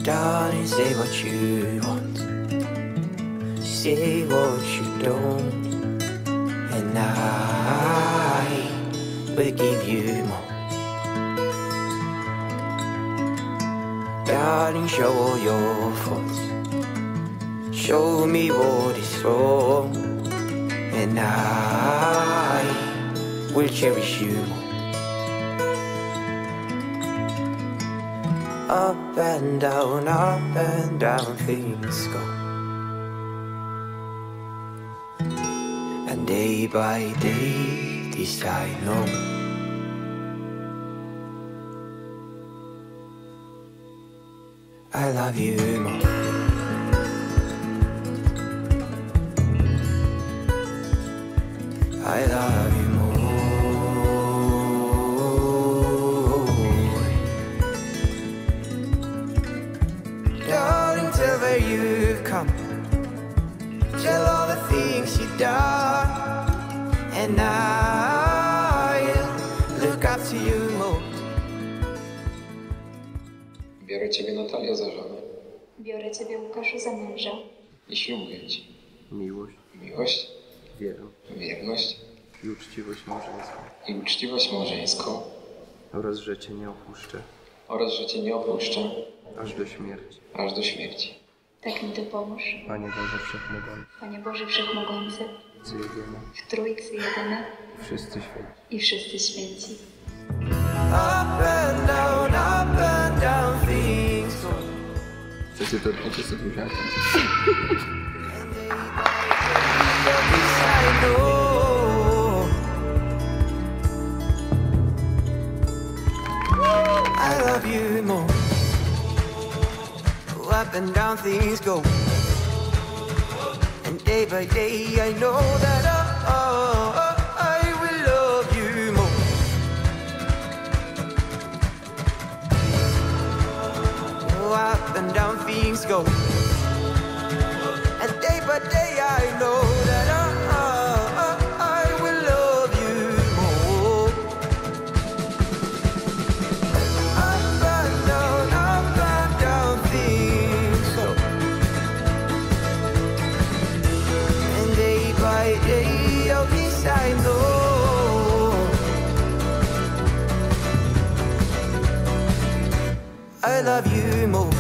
Darling, say what you want, say what you don't, and I will give you more. Darling, show all your faults, show me what is wrong, and I will cherish you more. Up and down things go, and day by day this I know. I love you more. I love you more. Darling, tell where you've come, tell all the things you've done, and I'll look up to you more. Biorę Ciebie, Natalia, za żonę Biorę Ciebie, Łukaszu, za męża i ślubuję Ci miłość, miłość, wierność i uczciwość małżeńską oraz że Cię nie opuszczę aż do śmierci. Tak mi to pomóż, Panie Boże Wszechmogący, Panie Boże Wszechmogący, jedyny, w Trójcy jedyny wszyscy święci. i wszyscy święci. Up and down things go. Chcecie to 20 buziaków? I know I love you more. Up and down things go, and day by day I know that I will love you more. Up and down things go, and day by day I know that I will love you more. Up and down things go, and day by day of this I know I love you more.